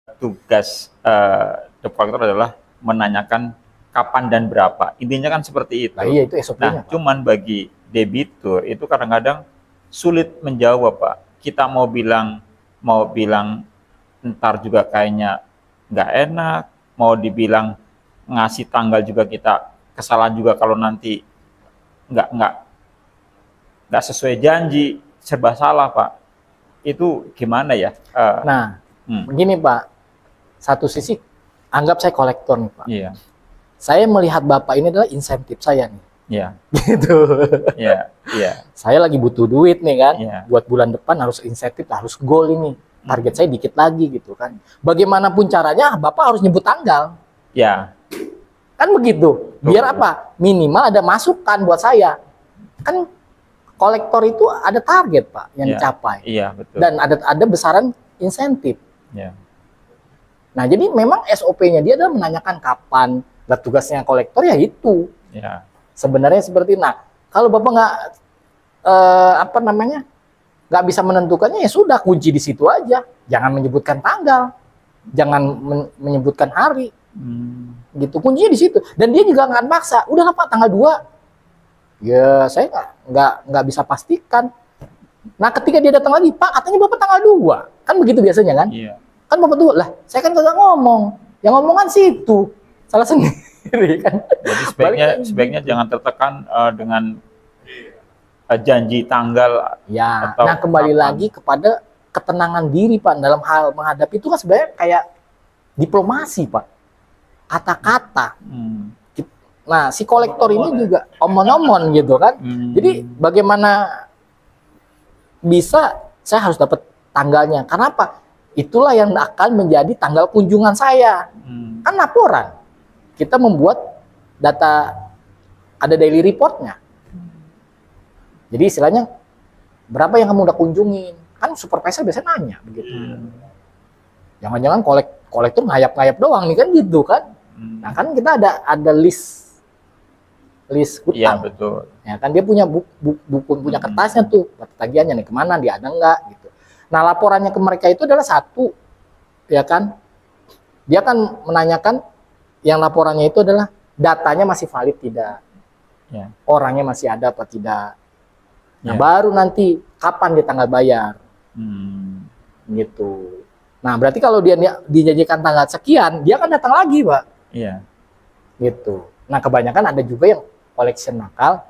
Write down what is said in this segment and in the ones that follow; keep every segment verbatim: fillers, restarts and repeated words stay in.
tugas uh, debt collector adalah menanyakan kapan dan berapa. Intinya kan seperti itu. Nah, iya, itu S O P-nya, nah, cuman bagi debitur itu kadang-kadang sulit menjawab, Pak. Kita mau bilang mau bilang ntar juga kayaknya nggak enak, mau dibilang ngasih tanggal juga kita kesalahan juga kalau nanti nggak nggak nggak sesuai janji, serba salah, Pak. Itu gimana ya? Uh, nah, hmm. begini, Pak. Satu sisi, anggap saya kolektor nih, Pak. Iya. Saya melihat Bapak ini adalah insentif saya nih. Iya. Gitu. Iya, iya. Saya lagi butuh duit nih kan. Iya. Buat bulan depan harus insentif, harus goal ini. Target hmm. saya dikit lagi gitu kan. Bagaimanapun caranya, Bapak harus nyebut tanggal. Ya. Kan begitu. Biar apa? Minimal ada masukan buat saya. Kan kolektor itu ada target, Pak, yang ya. dicapai. Iya, betul. Dan ada ada besaran insentif. Ya. Nah, jadi memang S O P-nya dia adalah menanyakan kapan. Nah, tugasnya kolektor ya itu. Ya. Sebenarnya seperti nah, kalau Bapak nggak eh, apa namanya nggak bisa menentukannya ya sudah kunci di situ aja. Jangan menyebutkan tanggal, jangan men menyebutkan hari, hmm. gitu. Kuncinya di situ. Dan dia juga nggak maksa. Udah Pak tanggal dua. Ya saya nggak nggak nggak bisa pastikan. Nah ketika dia datang lagi, Pak katanya Bapak tanggal dua, kan begitu biasanya kan? Iya. Kan Bapak tuh lah, saya kan kagak ngomong, yang ngomong kan situ, salah sendiri kan. Jadi sebaiknya sebaiknya jangan tertekan uh, dengan uh, janji tanggal. Ya. Atau nah kembali kapan. lagi kepada ketenangan diri, Pak, dalam hal menghadapi itu kan sebenarnya kayak diplomasi, Pak. Kata-kata. Hmm. Nah, si kolektor ini juga omon-omon gitu kan. Hmm. Jadi bagaimana bisa saya harus dapat tanggalnya. Karena apa? Itulah yang akan menjadi tanggal kunjungan saya. Hmm. Kan laporan. Kita membuat data, ada daily reportnya. Jadi istilahnya, berapa yang kamu udah kunjungin? Kan supervisor biasanya nanya begitu. Jangan-jangan kolek, kolektor ngayap-ngayap doang nih kan gitu kan. Hmm. Nah kan kita ada ada list list hutang. Iya betul. Ya kan dia punya buku, buku, buku punya kertasnya tuh, tagihannya nih kemana, dia ada enggak gitu. Nah laporannya ke mereka itu adalah satu, ya kan? Dia kan menanyakan yang laporannya itu adalah datanya masih valid tidak, ya. Orangnya masih ada apa tidak. Nah ya. Baru nanti kapan dia tanggal bayar, hmm. gitu. Nah berarti kalau dia dijanjikan tanggal sekian, dia akan datang lagi, Pak. Iya. Gitu. Nah kebanyakan ada juga yang collection nakal.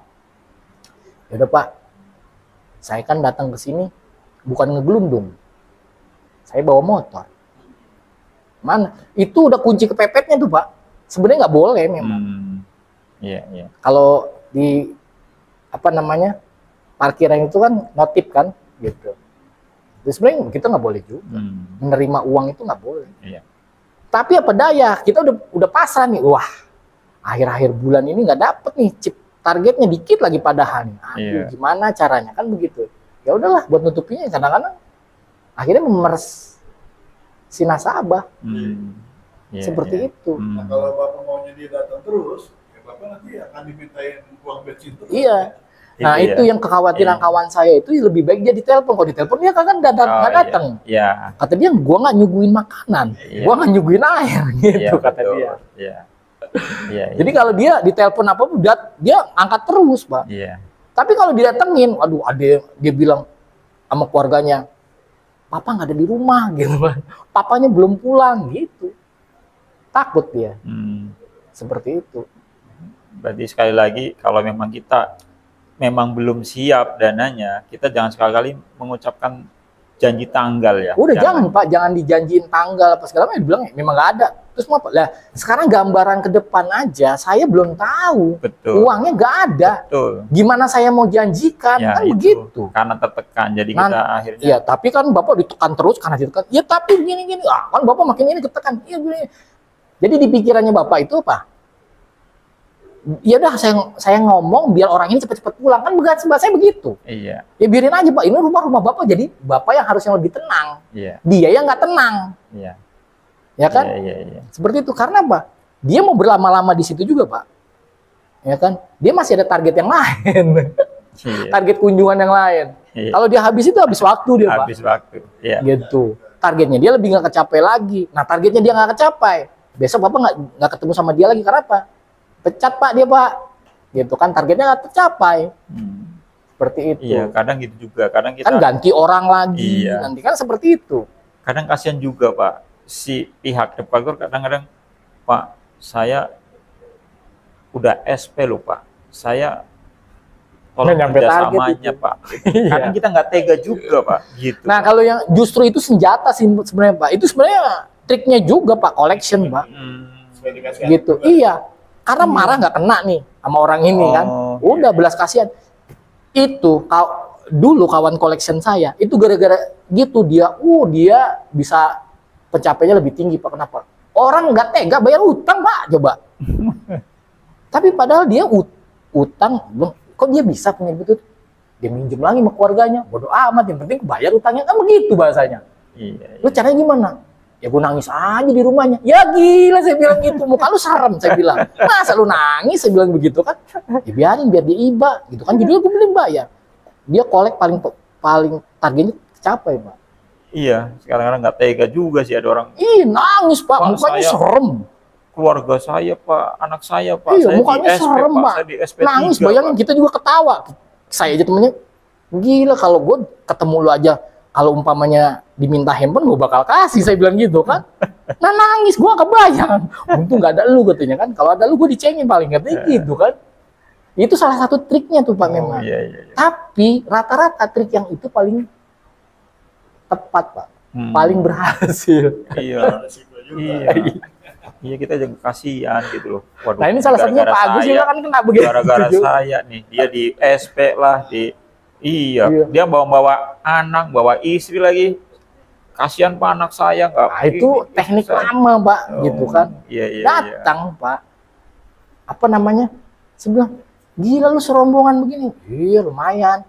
Ya udah Pak, saya kan datang ke sini bukan ngegelundung, saya bawa motor. Mana? Itu udah kunci kepepetnya tuh Pak. Sebenarnya nggak boleh memang. Hmm. Iya, iya. Kalau di apa namanya parkiran itu kan notif kan, gitu. Jadi sebenarnya kita nggak boleh juga hmm. menerima uang itu nggak boleh. Iya. Tapi apa daya, kita udah udah pasrah nih, wah. Akhir-akhir bulan ini nggak dapet nih chip targetnya dikit lagi padahal nih. Aduh, yeah. Gimana caranya kan begitu. Ya udahlah buat nutupinya kadang-kadang akhirnya memeres si nasabah. Hmm. Yeah, seperti yeah. itu. Nah, kalau Bapak maunya dia datang terus, ya Bapak nanti akan dimintain uang bensin terus. Iya. Nah, itu, itu ya. Yang kekhawatiran yeah. kawan saya itu lebih baik dia ditelepon. Kalau ditelepon dia kan nggak datang, oh, datang. Yeah. Kata dia, gua nggak nyuguhin makanan, yeah. gua nggak nyuguhin air, gitu yeah, kata betul. Dia. Yeah. Yeah, Jadi yeah. kalau dia ditelepon apa dia, dia angkat terus, Pak. Yeah. Tapi kalau didatengin, aduh, ada dia bilang sama keluarganya, Papa nggak ada di rumah, gitu kan. Papanya belum pulang, gitu. Takut dia. Hmm. Seperti itu. Berarti sekali lagi, kalau memang kita memang belum siap dananya, kita jangan sekali-kali mengucapkan janji tanggal ya. Udah jangan, jangan Pak, jangan dijanjiin tanggal apa segala macam. Bilang memang nggak ada. Terus mau apa? Lah, sekarang gambaran ke depan aja saya belum tahu. Betul. Uangnya nggak ada. Betul. Gimana saya mau janjikan? Ya, kan itu. Begitu. Karena tertekan, jadi kita nah, akhirnya. Iya, tapi kan Bapak ditekan terus karena ditekan. Ya tapi gini-gini, ah, kan Bapak makin ini ditekan. Iya gini. Jadi di pikirannya Bapak itu apa? Ya udah saya saya ngomong biar orang ini cepat-cepat pulang, kan bukan sebab saya begitu. Iya. Ya biarin aja Pak, ini rumah-rumah Bapak, jadi Bapak yang harusnya lebih tenang. Iya. Dia yang nggak tenang. Iya. Ya kan? Iya, iya, iya. Seperti itu karena apa? Dia mau berlama-lama di situ juga Pak. Ya kan? Dia masih ada target yang lain. Iya. Target kunjungan yang lain. Iya. Kalau dia habis itu habis waktu dia Pak. Habis waktu. Iya. Gitu. targetnya dia lebih nggak kecapai lagi. Nah targetnya dia nggak kecapai, besok bapak nggak nggak ketemu sama dia lagi karena apa? Pecat pak dia pak, gitu kan targetnya nggak tercapai. Hmm. Seperti itu. Iya, kadang gitu juga. Kadang kita Kan ganti orang lagi, Iya. nanti kan seperti itu. kadang kasihan juga Pak, si pihak debt collector kadang-kadang, Pak, saya udah S P loh Pak, saya tolong Nggak nyampe target kerjasamanya itu. Pak. Iya. Kadang kita nggak tega juga Pak, gitu. Nah kalau yang justru itu senjata sih sebenarnya pak, itu sebenarnya triknya juga pak, collection pak, Hmm. Supaya dikasih gitu. juga. Iya, karena marah nggak kena nih sama orang ini kan, Oh, udah belas kasihan. Itu kau dulu kawan collection saya itu gara-gara gitu dia, uh dia bisa pencapaiannya lebih tinggi pak. Kenapa? Orang nggak tega bayar utang pak, coba. Tapi padahal dia ut utang belum, kok dia bisa punya begitu? Dia minjem lagi sama keluarganya, bodoh amat, yang penting bayar utangnya, kan begitu bahasanya. Iya, Lu caranya gimana? Ya gue nangis aja di rumahnya. Ya gila saya bilang gitu, muka lu serem saya bilang. Masa lu nangis saya bilang begitu kan? Ya biarin biar dia iba gitu kan, jadi gue belum bayar. Dia kolek paling paling targetnya tercapai pak. iya. Sekarang-kadang nggak tega juga sih ada orang, Ih nangis pak, Pak, mukanya saya- serem. keluarga saya Pak, anak saya Pak, Iya saya mukanya di S P serem Pak, pak. saya di S P Nangis tiga, bayangin, Pak. kita juga ketawa. Saya aja temennya, gila kalau gue ketemu lu aja, kalau umpamanya diminta handphone gue bakal kasih, saya bilang gitu kan. Nah nangis, gue gak kebayang. Untung gak ada lu katanya kan, kalau ada lu gue dicengin paling katanya gitu kan. Itu salah satu triknya tuh pak Oh, memang. iya, iya, iya. Tapi rata-rata trik yang itu paling tepat pak, Hmm. paling berhasil. Iya, Resiko juga. iya. Iya, kita juga kasihan gitu loh. Waduh, Nah ini salah satunya gara-gara Pak Agus saya- juga kan kena begitu. gara-gara saya nih, dia di S P lah, di iya, Iya. dia bawa-bawa anak, bawa istri lagi. Kasihan Pak anak saya nggak. Nah, itu ini, teknik saya- lama pak, Oh, gitu kan. Iya, iya, iya. Datang pak, apa namanya, saya bilang gila lu serombongan begini. Iya lumayan,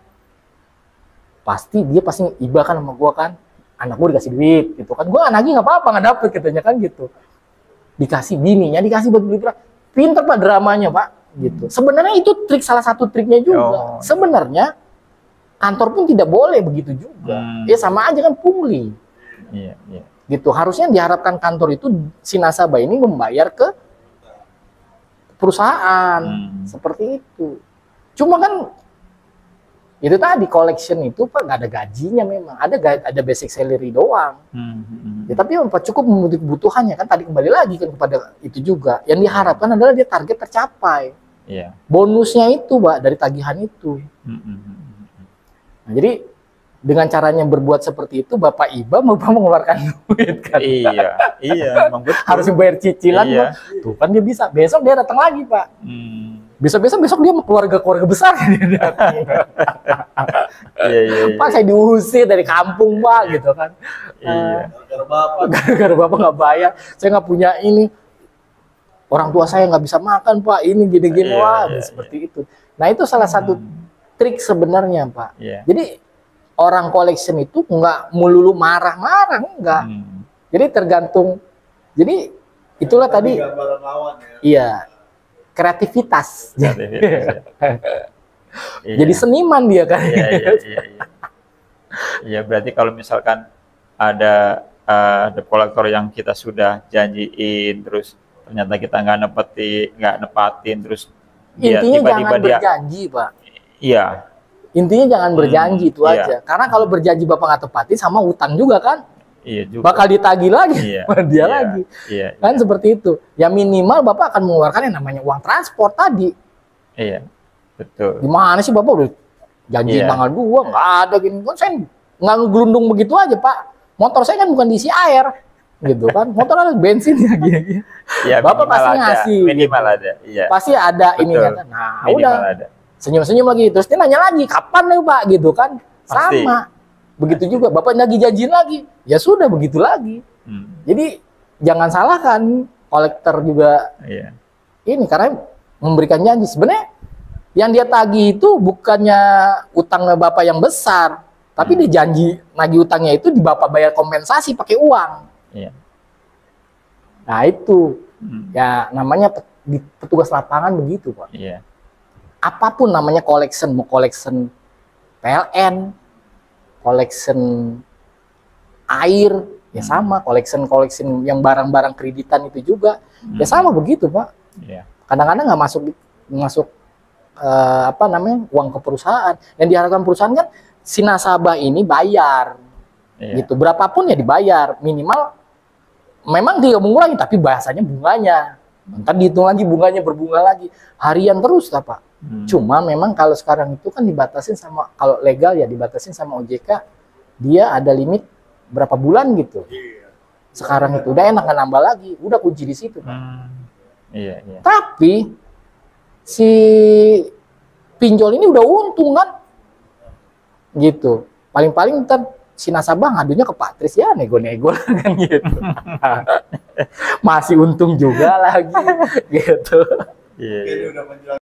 pasti dia pasti iba kan sama gua kan, anak gua dikasih duit gitu kan, gua nagih nggak apa-apa nggak dapet katanya kan gitu, dikasih bininya dikasih buat beli beras. Pinter pak dramanya pak gitu. Sebenarnya itu trik, salah satu triknya juga. Oh. Sebenarnya kantor pun tidak boleh begitu juga. Hmm. Ya sama aja kan pungli Iya, iya. gitu. Harusnya diharapkan kantor itu si nasabah ini membayar ke perusahaan. Hmm. Seperti itu. Cuma kan itu tadi collection itu pak nggak ada gajinya, memang ada ga- ada basic salary doang. Hmm, hmm, hmm. Ya, tapi apa cukup memenuhi kebutuhannya kan, tadi kembali lagi kan kepada itu juga. Yang diharapkan adalah dia target tercapai. Iya. Bonusnya itu pak dari tagihan itu. Hmm, hmm, hmm, hmm. Nah, jadi dengan caranya berbuat seperti itu, Bapak Iba mau mengeluarkan duit kan. Iya, iya, memang betul. Harus bayar cicilan, Iya. Pak. Tuh kan dia bisa. Besok dia datang lagi, Pak. Hmm. Besok-besok besok dia mau keluarga-keluarga besar dia datang. Iya, iya, iya. Pak, saya diusir dari kampung, Pak, gitu kan. Iya. Gara-gara bapak. Gara-gara Bapak nggak bayar, saya nggak punya ini. Orang tua saya nggak bisa makan, Pak. Ini gini-gini, Iya, wah, iya, seperti itu. Nah, itu salah satu trik sebenarnya, Pak. Iya. Jadi orang collection itu nggak melulu marah-marah, enggak. Hmm. Jadi tergantung. Jadi itulah tadi, Gambaran lawan ya. iya, kreativitas. Kreativitas, Iya. Jadi seniman dia kan. Iya, iya, iya, iya. Iya, berarti kalau misalkan ada uh, debt collector yang kita sudah janjiin, terus ternyata kita nggak nepeti, nggak nepatin, terus dia Intinya tiba-tiba jangan dia, berjanji, Pak. iya, Intinya jangan berjanji Hmm, itu iya. aja. Karena kalau berjanji Bapak nggak tepatin sama utang juga kan, iya juga. bakal ditagih lagi Iya, sama dia iya, lagi. Iya, Kan seperti itu. Ya minimal Bapak akan mengeluarkan yang namanya uang transport tadi. iya, betul. Gimana sih Bapak udah janji Iya. tanggal dua nggak ada gini. Kan saya nggak ngegelundung begitu aja, Pak. Motor saya kan bukan diisi air. Gitu kan. Motor ada bensin ya gini. Iya, Bapak minimal pasti ada, ngasih, minimal gitu. ada, iya. Pasti ada Betul. ininya kan. Nah, Minimal udah. ada. Senyum-senyum lagi. Terus dia nanya lagi, kapan nih Pak? Gitu kan. Pasti. Sama. Begitu juga. Bapak lagi janjiin lagi. Ya sudah, begitu lagi. Hmm, Jadi jangan salahkan kolektor juga iya, ini, karena memberikan janji. Sebenarnya yang dia tagih itu bukannya utangnya Bapak yang besar, tapi Hmm. dia janji nagih utangnya itu di Bapak bayar kompensasi pakai uang. iya. Nah itu Hmm, ya namanya pet- di petugas lapangan begitu Pak. iya, Apapun namanya collection, mau collection P L N, collection air, Ya sama, collection-collection yang barang-barang kreditan itu juga. Ya sama begitu, Pak. Iya. Kadang-kadang nggak masuk masuk eh, apa namanya uang ke perusahaan. Yang diharapkan perusahaan kan si nasabah ini bayar, Iya. gitu. Berapapun ya dibayar, minimal memang dia mengurangi, tapi bahasanya bunganya. Ntar dihitung lagi bunganya berbunga lagi, harian terus lah Pak. Hmm. Cuma memang kalau sekarang itu kan dibatasin sama, kalau legal ya dibatasin sama O J K, dia ada limit berapa bulan gitu. Iya. Sekarang itu udah enak nggak nambah lagi, udah kunci di situ Pak. Hmm. Iya, iya. Tapi si pinjol ini udah untung kan, gitu. Paling-paling ntar si nasabah ngadunya ke Pak Tris, ya nego-nego kan gitu. Masih untung juga lagi, gitu. Iya, Oke, iya. ini udah menjelaskan.